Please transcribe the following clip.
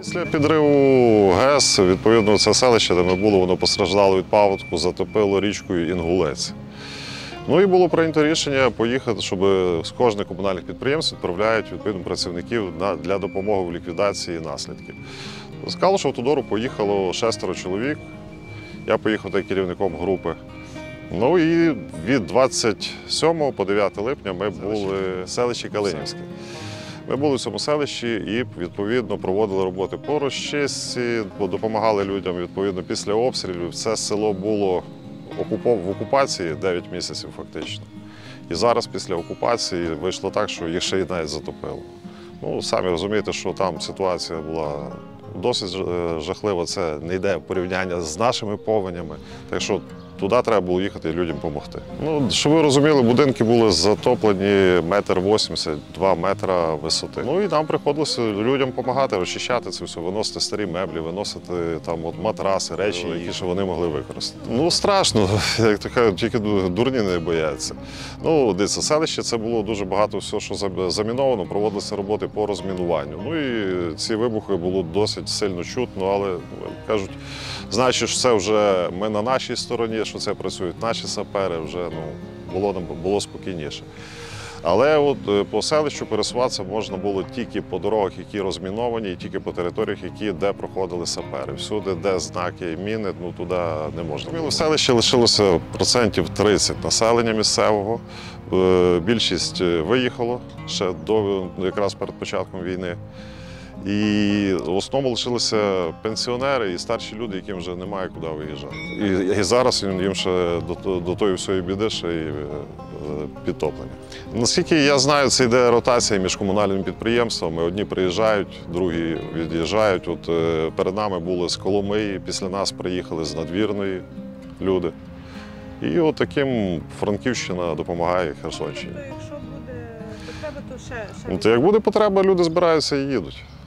Після підриву ГЕС, відповідно, це селище, де ми були, воно постраждало від паводку, затопило річкою Інгулець. Ну і було прийнято рішення поїхати, щоб з кожних комунальних підприємств відправляють відповідно працівників для допомоги в ліквідації наслідків. З Калуша-Автодору поїхало 6 чоловік. Я поїхав керівником групи. Ну і від 27 по 9 липня ми були в селищі Калинівське. Ми були в цьому селищі і, відповідно, проводили роботи по розчистці, допомагали людям, відповідно, після обстрілів. Це село було в окупації 9 місяців фактично. І зараз після окупації вийшло так, що їх ще й навіть затопило. Ну, самі розумієте, що там ситуація була досить жахлива, це не йде в порівняння з нашими повенями. Так що туди треба було їхати і людям допомогти. Ну, щоб ви розуміли, будинки були затоплені 1,80 м, 2 метри висоти. Ну і нам приходилося людям допомагати, розчищати це все, виносити старі меблі, виносити там матраси, речі, які ще вони могли використати. Ну, страшно, як то кажуть, тільки дурні не бояться. Ну, дивіться, селище це було дуже багато всього, що заміновано, проводилися роботи по розмінуванню. Ну і ці вибухи було досить сильно чутно, але кажуть, знаючи, що це вже ми на нашій стороні, що це працюють наші сапери, вже було спокійніше. Але от по селищу пересуватися можна було тільки по дорогах, які розміновані, і тільки по територіях, де проходили сапери. Всюди, де знаки міни, туди не можна. В селищі лишилося 30% населення місцевого. Більшість виїхало ще якраз перед початком війни. І в основному лишилися пенсіонери і старші люди, яким вже немає куди виїжджати. І зараз їм ще до тої всієї біди ще й підтоплення. Наскільки я знаю, це йде ротація між комунальними підприємствами. Одні приїжджають, другі від'їжджають. От перед нами були з Коломиї, після нас приїхали з Надвірної люди. І от таким Франківщина допомагає Херсонщині. Якщо буде потреба, то ще... Як буде потреба, люди збираються і їдуть.